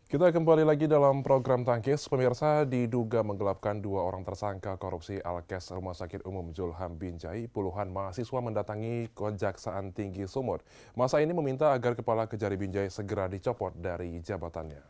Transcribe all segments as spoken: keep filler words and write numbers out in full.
Kita kembali lagi dalam program Tangkis. Pemirsa, diduga menggelapkan dua orang tersangka korupsi Alkes Rumah Sakit Umum Julham Binjai, puluhan mahasiswa mendatangi Kejaksaan Tinggi Sumut. Masa ini meminta agar Kepala Kejari Binjai segera dicopot dari jabatannya.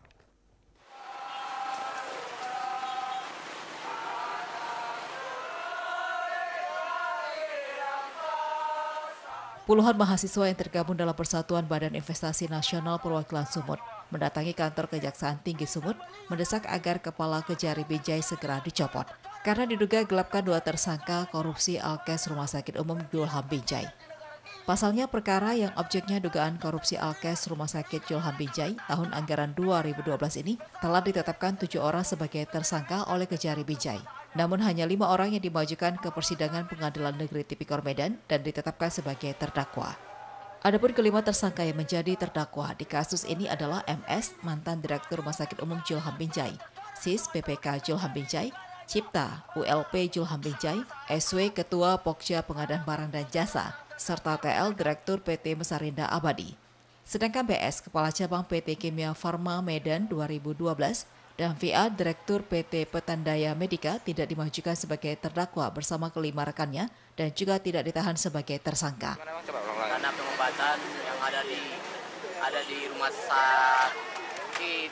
Puluhan mahasiswa yang tergabung dalam Persatuan Badan Investasi Nasional Perwakilan Sumut mendatangi kantor Kejaksaan Tinggi Sumut mendesak agar Kepala Kejari Binjai segera dicopot karena diduga gelapkan dua tersangka korupsi Alkes Rumah Sakit Umum Julham Binjai. Pasalnya perkara yang objeknya dugaan korupsi Alkes Rumah Sakit Julham Binjai tahun anggaran dua ribu dua belas ini telah ditetapkan tujuh orang sebagai tersangka oleh Kejari Binjai. Namun hanya lima orang yang dimajukan ke persidangan Pengadilan Negeri Tipikor Medan dan ditetapkan sebagai terdakwa. Adapun kelima tersangka yang menjadi terdakwa di kasus ini adalah M S, mantan Direktur Rumah Sakit Umum Julham Binjai, S I S P P K Julham Binjai, Cipta, U L P Julham Binjai, S W Ketua Pokja Pengadaan Barang dan Jasa, serta T L Direktur P T Mesarinda Abadi. Sedangkan B S, Kepala Cabang P T Kimia Farma Medan dua ribu dua belas, dan V A Direktur P T Petandaya Medika tidak dimajukan sebagai terdakwa bersama kelima rekannya dan juga tidak ditahan sebagai tersangka. Karena pengobatan yang ada di ada di rumah sakit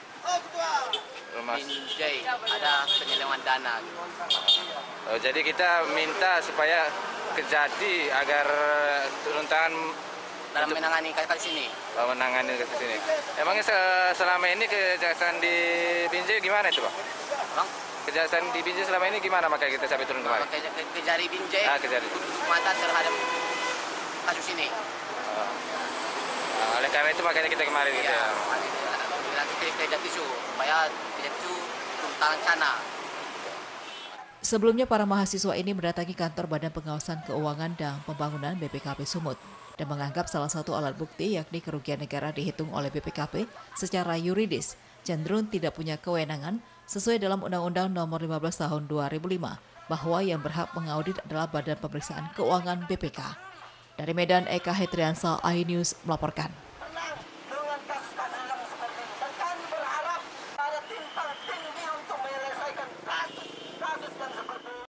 Binjai ada penyelewengan dana. Oh, jadi kita minta supaya Kejati agar turun tangan dalam menangani kasus ini. Oh, menangani kasus ini. Emangnya selama ini Kejaksaan di Binjai gimana itu, Pak? Bang? Kejaksaan di Binjai selama ini gimana makanya kita sampai turun kemarin? Ke, ke, Kejari Binjai ah, Kejari. mata terhadap kasus ini. Oh. Nah, oleh karena itu makanya kita kemarin ya, gitu ya. Nanti kerja tisu, supaya kerja tisu turun tangan sana. Sebelumnya para mahasiswa ini mendatangi kantor Badan Pengawasan Keuangan dan Pembangunan B P K P Sumut dan menganggap salah satu alat bukti yakni kerugian negara dihitung oleh B P K P secara yuridis cenderung tidak punya kewenangan sesuai dalam Undang-Undang Nomor lima belas Tahun dua ribu lima bahwa yang berhak mengaudit adalah Badan Pemeriksaan Keuangan B P K. Dari Medan, Eka Hetriansa, iNews melaporkan.